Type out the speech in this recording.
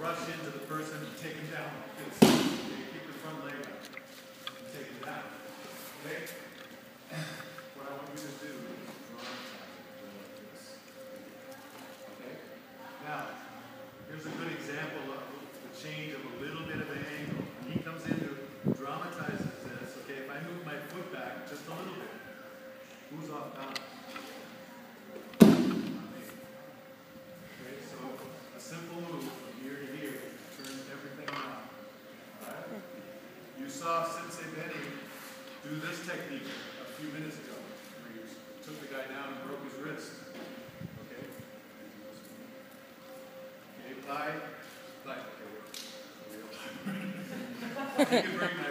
rush into the person and take him down like this. Okay, keep the front leg up and take him down. Okay? What I want you to do is dramatize it like this. Okay? Now, here's a good example of the change of a little bit of an angle. When he comes in to dramatize this, okay, if I move my foot back just a little bit, who's off balance? Okay, so a simple move from here to here turns everything around. Alright? You saw Sensei Benny do this technique a few minutes ago, where you took the guy down and broke his wrist. Okay? Okay, bye. Bye. Okay. You can bring my